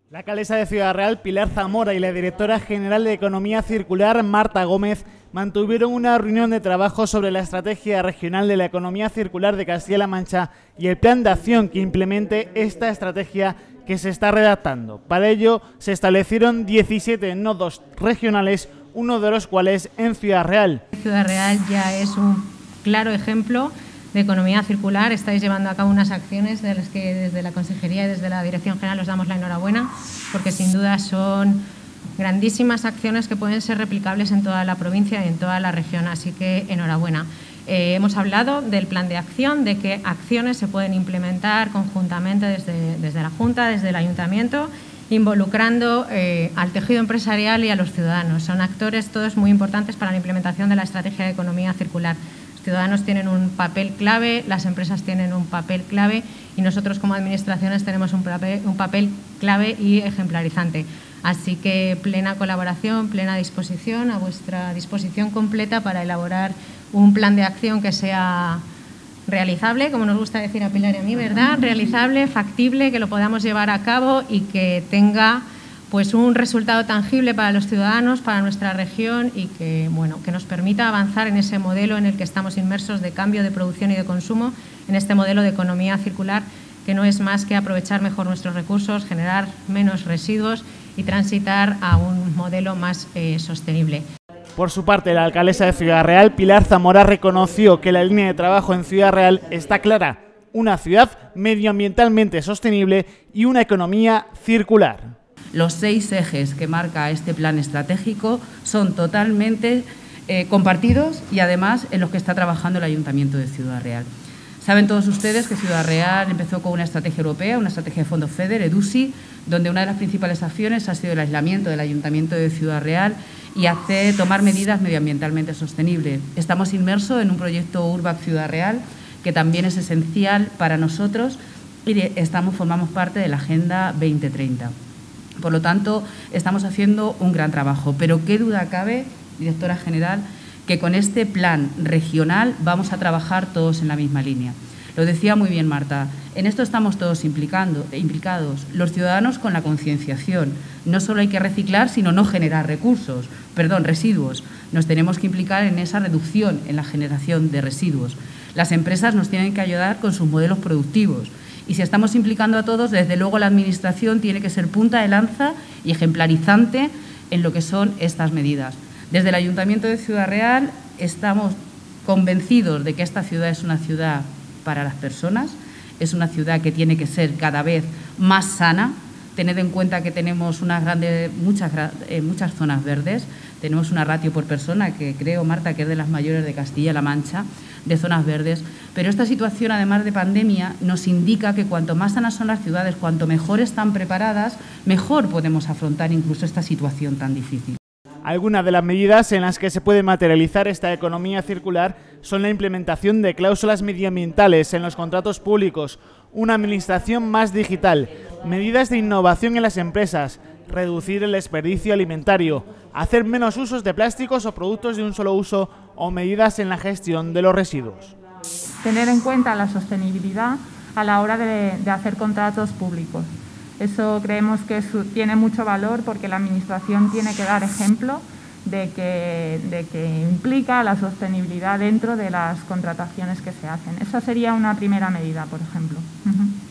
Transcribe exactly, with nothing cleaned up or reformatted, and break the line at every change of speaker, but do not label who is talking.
La alcaldesa de Ciudad Real, Pilar Zamora, y la directora general de Economía Circular, Marta Gómez, mantuvieron una reunión de trabajo sobre la estrategia regional de la economía circular de Castilla-La Mancha y el plan de acción que implemente esta estrategia que se está redactando. Para ello se establecieron diecisiete nodos regionales, uno de los cuales en Ciudad Real.
Ciudad Real ya es un claro ejemplo de economía circular. Estáis llevando a cabo unas acciones de las que desde la Consejería y desde la Dirección General os damos la enhorabuena, porque sin duda son grandísimas acciones que pueden ser replicables en toda la provincia y en toda la región, así que enhorabuena. Eh, hemos hablado del plan de acción, de qué acciones se pueden implementar conjuntamente desde, desde la Junta, desde el Ayuntamiento, involucrando eh, al tejido empresarial y a los ciudadanos. Son actores todos muy importantes para la implementación de la estrategia de economía circular. Los ciudadanos tienen un papel clave, las empresas tienen un papel clave y nosotros como administraciones tenemos un papel, un papel clave y ejemplarizante. Así que plena colaboración, plena disposición, a vuestra disposición completa para elaborar un plan de acción que sea realizable, como nos gusta decir a Pilar y a mí, ¿verdad? Realizable, factible, que lo podamos llevar a cabo y que tenga pues un resultado tangible para los ciudadanos, para nuestra región y que, bueno, que nos permita avanzar en ese modelo en el que estamos inmersos de cambio de producción y de consumo, en este modelo de economía circular que no es más que aprovechar mejor nuestros recursos, generar menos residuos y transitar a un modelo más eh, sostenible.
Por su parte, la alcaldesa de Ciudad Real, Pilar Zamora, reconoció que la línea de trabajo en Ciudad Real está clara: una ciudad medioambientalmente sostenible y una economía circular.
Los seis ejes que marca este plan estratégico son totalmente eh, compartidos y además en los que está trabajando el Ayuntamiento de Ciudad Real. Saben todos ustedes que Ciudad Real empezó con una estrategia europea, una estrategia de fondos FEDER, EDUSI, donde una de las principales acciones ha sido el aislamiento del Ayuntamiento de Ciudad Real y hacer, tomar medidas medioambientalmente sostenibles. Estamos inmersos en un proyecto Urbac Ciudad Real que también es esencial para nosotros y estamos, formamos parte de la Agenda veinte treinta. Por lo tanto, estamos haciendo un gran trabajo, pero qué duda cabe, directora general, que con este plan regional vamos a trabajar todos en la misma línea. Lo decía muy bien Marta, en esto estamos todos implicando, implicados, los ciudadanos con la concienciación. No solo hay que reciclar, sino no generar recursos, perdón, residuos. Nos tenemos que implicar en esa reducción en la generación de residuos. Las empresas nos tienen que ayudar con sus modelos productivos. Y si estamos implicando a todos, desde luego la Administración tiene que ser punta de lanza y ejemplarizante en lo que son estas medidas. Desde el Ayuntamiento de Ciudad Real estamos convencidos de que esta ciudad es una ciudad para las personas, es una ciudad que tiene que ser cada vez más sana. Tened en cuenta que tenemos unas grandes, muchas, eh, muchas zonas verdes, tenemos una ratio por persona que creo, Marta, que es de las mayores de Castilla-La Mancha, de zonas verdes, pero esta situación, además de pandemia, nos indica que cuanto más sanas son las ciudades, cuanto mejor están preparadas, mejor podemos afrontar incluso esta situación tan difícil.
Algunas de las medidas en las que se puede materializar esta economía circular son la implementación de cláusulas medioambientales en los contratos públicos, una administración más digital, medidas de innovación en las empresas, reducir el desperdicio alimentario, hacer menos usos de plásticos o productos de un solo uso o medidas en la gestión de los residuos.
Tener en cuenta la sostenibilidad a la hora de, de hacer contratos públicos. Eso creemos que es, tiene mucho valor porque la Administración tiene que dar ejemplo de que, de que implica la sostenibilidad dentro de las contrataciones que se hacen. Esa sería una primera medida, por ejemplo. Uh-huh.